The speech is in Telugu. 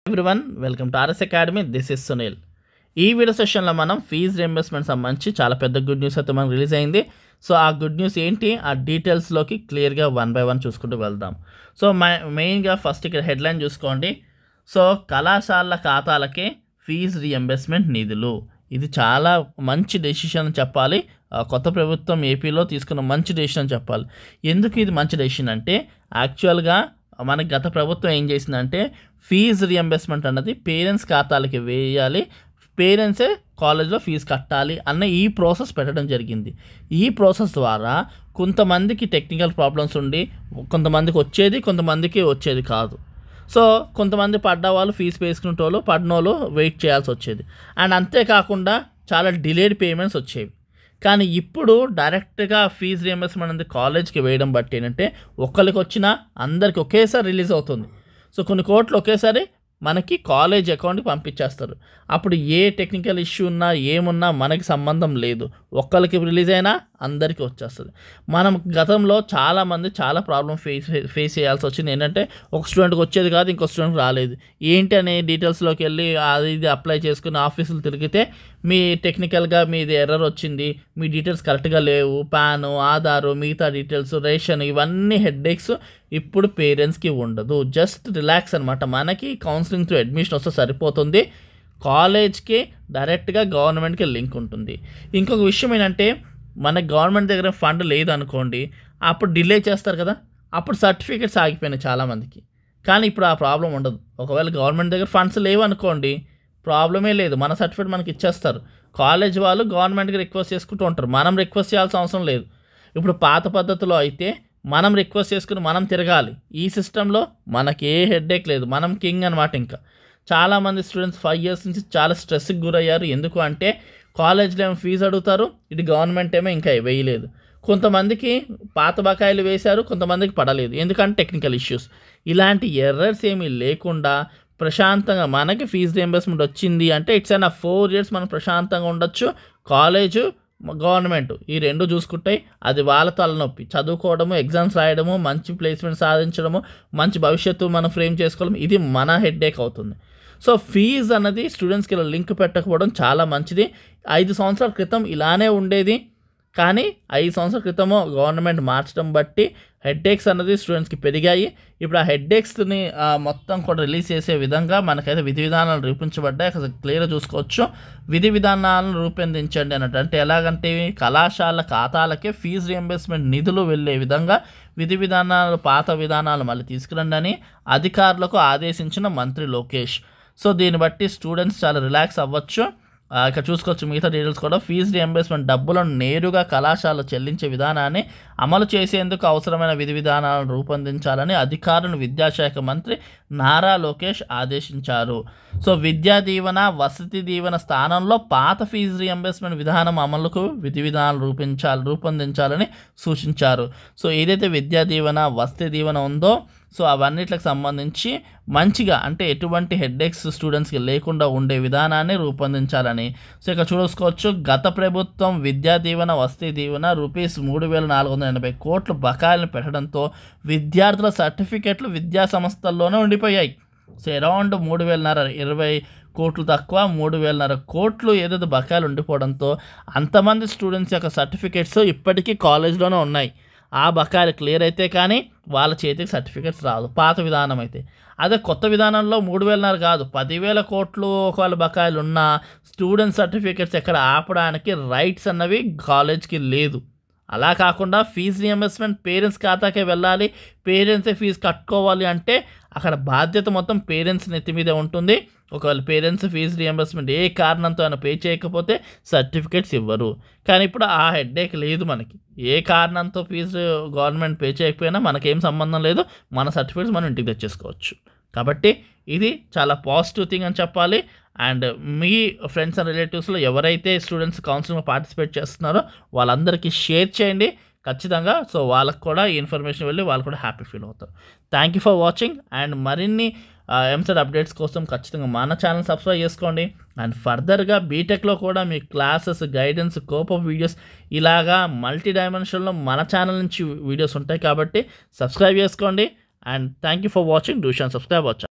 Everyone welcome to RS academy. This is Sunil. ఈ వీడియో సెషన్లో మనం ఫీజు రియంబర్స్మెంట్ సంబంధించి చాలా పెద్ద గుడ్ న్యూస్ అయితే మనకు రిలీజ్ అయింది. సో ఆ గుడ్ న్యూస్ ఏంటి, ఆ డీటెయిల్స్లోకి క్లియర్గా 1 by 1 చూసుకుంటూ వెళ్దాం. సో మెయిన్గా ఫస్ట్ ఇక్కడ హెడ్లైన్ చూసుకోండి. సో కళాశాలల ఖాతాలకే ఫీజు రియంబర్స్మెంట్ నిధులు. ఇది చాలా మంచి డెసిషన్ అని చెప్పాలి. కొత్త ప్రభుత్వం ఏపీలో తీసుకున్న మంచి డెసిషన్ అని చెప్పాలి. ఎందుకు ఇది మంచి డెసిషన్ అంటే, యాక్చువల్గా మనకి గత ప్రభుత్వం ఏం చేసిందంటే ఫీజు రియంబర్స్మెంట్ అన్నది పేరెంట్స్ ఖాతాలకి వేయాలి, పేరెంట్సే కాలేజ్లో ఫీజు కట్టాలి అన్న ఈ ప్రాసెస్ పెట్టడం జరిగింది. ఈ ప్రాసెస్ ద్వారా కొంతమందికి టెక్నికల్ ప్రాబ్లమ్స్ ఉండి కొంతమందికి వచ్చేది, కొంతమందికి వచ్చేది కాదు. సో కొంతమంది పడ్డవాళ్ళు ఫీజు వేసుకునేటోళ్ళు, పడినోళ్ళు వెయిట్ చేయాల్సి వచ్చేది. అండ్ అంతేకాకుండా చాలా డిలేడ్ పేమెంట్స్ వచ్చేవి. కానీ ఇప్పుడు డైరెక్ట్గా ఫీజు రియంబర్స్మెంట్ అనేది కాలేజ్కి వేయడం బట్టి ఏంటంటే ఒక్కరికి వచ్చినా అందరికి ఒకేసారి రిలీజ్ అవుతుంది. సో కొన్ని కోట్లు ఒకేసారి మనకి కాలేజ్ అకౌంట్కి పంపించేస్తారు. అప్పుడు ఏ టెక్నికల్ ఇష్యూ ఉన్నా ఏమున్నా మనకి సంబంధం లేదు, ఒక్కరికి రిలీజ్ అయినా అందరికీ వచ్చేస్తుంది. మనం గతంలో చాలామంది చాలా ప్రాబ్లం ఫేస్ చేయాల్సి వచ్చింది. ఏంటంటే ఒక స్టూడెంట్కి వచ్చేది కాదు, ఇంకో స్టూడెంట్కి రాలేదు. ఏంటి అనే డీటెయిల్స్లోకి వెళ్ళి అది ఇది అప్లై చేసుకుని ఆఫీసులు తిరిగితే మీ టెక్నికల్గా మీది ఎర్రర్ వచ్చింది, మీ డీటెయిల్స్ కరెక్ట్గా లేవు, పాను, ఆధారు, మిగతా డీటెయిల్స్, రేషన్, ఇవన్నీ హెడ్ఏక్స్ ఇప్పుడు పేరెంట్స్కి ఉండదు. జస్ట్ రిలాక్స్ అనమాట. మనకి కౌన్సిలింగ్ త్రూ అడ్మిషన్ వస్తే సరిపోతుంది. కాలేజ్కి డైరెక్ట్గా గవర్నమెంట్కి లింక్ ఉంటుంది. ఇంకొక విషయం ఏంటంటే, మనకి గవర్నమెంట్ దగ్గర ఫండ్ లేదనుకోండి, అప్పుడు డిలే చేస్తారు కదా, అప్పుడు సర్టిఫికేట్స్ ఆగిపోయినాయి చాలామందికి. కానీ ఇప్పుడు ఆ ప్రాబ్లం ఉండదు. ఒకవేళ గవర్నమెంట్ దగ్గర ఫండ్స్ లేవు అనుకోండి, ప్రాబ్లమే లేదు, మన సర్టిఫికేట్ మనకి ఇచ్చేస్తారు. కాలేజ్ వాళ్ళు గవర్నమెంట్కి రిక్వెస్ట్ చేసుకుంటూ ఉంటారు, మనం రిక్వెస్ట్ చేయాల్సిన అవసరం లేదు. ఇప్పుడు పాత పద్ధతిలో అయితే మనం రిక్వెస్ట్ చేసుకుని మనం తిరగాలి. ఈ సిస్టంలో మనకి ఏ హెడ్ఏక్ లేదు, మనం కింగ్ అనమాట. ఇంకా చాలామంది స్టూడెంట్స్ 5 years నుంచి చాలా స్ట్రెస్కి గురయ్యారు. ఎందుకు అంటే కాలేజ్లో ఏమో ఫీజు అడుగుతారు, ఇటు గవర్నమెంట్ ఏమో ఇంకా వేయలేదు. కొంతమందికి పాత బకాయిలు వేశారు, కొంతమందికి పడలేదు, ఎందుకంటే టెక్నికల్ ఇష్యూస్. ఇలాంటి ఎర్రర్స్ ఏమీ లేకుండా ప్రశాంతంగా మనకి ఫీజు రియంబర్స్మెంట్ వచ్చింది అంటే ఇట్స్ అయినా 4 years మనం ప్రశాంతంగా ఉండొచ్చు. కాలేజు, గవర్నమెంట్ ఈ రెండు చూసుకుంటాయి. అది వాళ్ళ తలనొప్పి. చదువుకోవడము, ఎగ్జామ్స్ రాయడము, మంచి ప్లేస్మెంట్ సాధించడము, మంచి భవిష్యత్తు మనం ఫ్రేమ్ చేసుకోవడం, ఇది మన హెడ్ఏక్ అవుతుంది. సో ఫీజు అన్నది స్టూడెంట్స్కి ఇలా లింక్ పెట్టకపోవడం చాలా మంచిది. 5 సంవత్సరాల క్రితం ఇలానే ఉండేది, కానీ 5 సంవత్సరాల క్రితము గవర్నమెంట్ మార్చడం బట్టి హెడ్ఏక్స్ అన్నది స్టూడెంట్స్కి పెరిగాయి. ఇప్పుడు ఆ హెడ్ఏక్స్ని మొత్తం కూడా రిలీజ్ చేసే విధంగా మనకైతే విధి విధానాలు రూపించబడ్డాయి. అసలు క్లియర్గా చూసుకోవచ్చు. విధి విధానాలను రూపొందించండి అన్నట్టు. అంటే ఎలాగంటే కళాశాల ఖాతాలకే ఫీజు రియంబర్స్మెంట్ నిధులు వెళ్ళే విధంగా విధి విధానాలు, పాత విధానాలు మళ్ళీ తీసుకురండి అని అధికారులకు ఆదేశించిన మంత్రి లోకేష్. సో దీన్ని బట్టి స్టూడెంట్స్ చాలా రిలాక్స్ అవ్వచ్చు. ఇక్కడ చూసుకోవచ్చు మిగతా డీటెయిల్స్ కూడా. ఫీజు రియంబర్స్మెంట్ డబ్బులను నేరుగా కళాశాల చెల్లించే విధానాన్ని అమలు చేసేందుకు అవసరమైన విధి విధానాలను రూపొందించాలని అధికారులను విద్యాశాఖ మంత్రి నారా లోకేష్ ఆదేశించారు. సో విద్యా దీవెన, వసతి దీవెన స్థానంలో పాత ఫీజు రియంబర్స్మెంట్ విధానం అమలుకు విధి విధానాలు రూపొందించాలని సూచించారు. సో ఏదైతే విద్యా దీవెన, వసతి దీవెన ఉందో సో అవన్నిటికి సంబంధించి మంచిగా, అంటే ఎటువంటి హెడ్ఏక్స్ స్టూడెంట్స్కి లేకుండా ఉండే విధానాన్ని రూపొందించాలని. సో ఇక్కడ చూసుకోవచ్చు, గత ప్రభుత్వం విద్యా దీవెన, వసతి దీవెన ₹3,480 కోట్ల బకాయిలను పెట్టడంతో విద్యార్థుల సర్టిఫికెట్లు విద్యా సంస్థల్లోనే ఉండిపోయాయి. సో అరౌండ్ 3,520 కోట్లు తక్కువ 3,500 కోట్లు ఏదైతే బకాయిలు ఉండిపోవడంతో అంతమంది స్టూడెంట్స్ యొక్క సర్టిఫికెట్స్ ఇప్పటికీ కాలేజ్లోనే ఉన్నాయి. ఆ బకాయిలు క్లియర్ అయితే కానీ వాళ్ళ చేతికి సర్టిఫికెట్స్ రాదు, పాత విధానం అయితే. అదే కొత్త విధానంలో 3,500 కాదు 10,000 కోట్లు ఒకవేళ బకాయిలు ఉన్న స్టూడెంట్ సర్టిఫికెట్స్ ఎక్కడ ఆపడానికి రైట్స్ అన్నవి కాలేజ్కి లేదు. అలా కాకుండా ఫీజు రియంబర్స్మెంట్ పేరెంట్స్ ఖాతాకే వెళ్ళాలి, పేరెంట్సే ఫీజు కట్టుకోవాలి అంటే అక్కడ బాధ్యత మొత్తం పేరెంట్స్ నెత్తి మీదే ఉంటుంది. ఒకవేళ పేరెంట్స్ ఫీజు రియంబర్స్మెంట్ ఏ కారణంతో అయినా పే చేయకపోతే సర్టిఫికేట్స్ ఇవ్వరు. కానీ ఇప్పుడు ఆ హెడ్ఏక్ లేదు మనకి. ఏ కారణంతో ఫీజు గవర్నమెంట్ పే చేయకపోయినా మనకేం సంబంధం లేదు, మన సర్టిఫికేట్స్ మనం ఇంటికి తెచ్చేసుకోవచ్చు. కాబట్టి ఇది చాలా పాజిటివ్ థింగ్ అని చెప్పాలి. అండ్ మీ ఫ్రెండ్స్ అండ్ రిలేటివ్స్లో ఎవరైతే స్టూడెంట్స్ కౌన్సిలింగ్లో పార్టిసిపేట్ చేస్తున్నారో వాళ్ళందరికీ షేర్ చేయండి ఖచ్చితంగా. సో వాళ్ళకు కూడా ఈ ఇన్ఫర్మేషన్ వెళ్ళి వాళ్ళు కూడా హ్యాపీ ఫీల్ అవుతారు. Thank you for watching. And మరిన్ని ఎంసెట్ అప్డేట్స్ కోసం ఖచ్చితంగా మన ఛానల్ సబ్స్క్రైబ్ చేసుకోండి. అండ్ ఫర్దర్గా బీటెక్లో కూడా మీ క్లాసెస్, గైడెన్స్, కోపప్ వీడియోస్ ఇలాగా మల్టీ డైమెన్షన్లో మన ఛానల్ నుంచి వీడియోస్ ఉంటాయి కాబట్టి సబ్స్క్రైబ్ చేసుకోండి. And thank you for watching. Do షాన్ సబ్స్క్రైబ్.